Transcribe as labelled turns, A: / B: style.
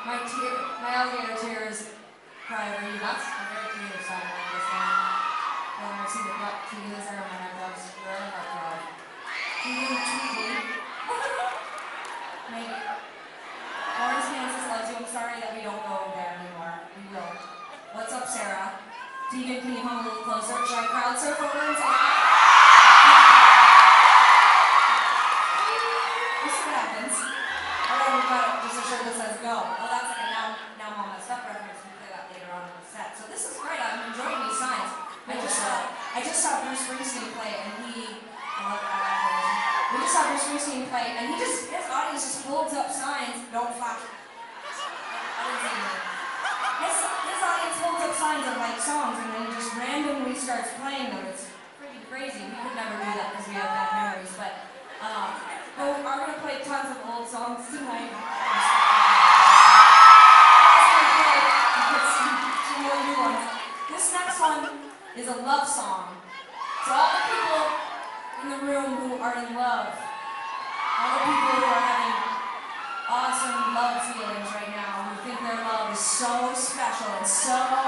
A: My alligator tears cry over you. That's a very creative song. I like this one. I've never seen it, but Tegan is there on my dogs. Where are my dogs? Tegan, Tweety. Maybe. Lawrence Kansas loves you. I'm sorry that we don't go there anymore. We will. What's up, Sarah? Tegan, can you come a little closer? Should I crowd surf over and say hi? We'll see what happens. Alright, we've got just a shirt that says go. Oh, that's like a now Mama Stuff reference. We play that later on in the set. So this is great. I'm enjoying these signs. I just saw Bruce Springsteen play, and we just saw Bruce Springsteen play, and his audience just holds up signs. Don't flash. I didn't say anything. His audience holds up signs of like songs, and then he just randomly starts playing them. It's pretty crazy. We could never do that because we have bad memories, but we're going to play tons of old songs tonight. Some more new ones. This next one is a love song. So all the people in the room who are in love, all the people who are having awesome love feelings right now, who think their love is so special and so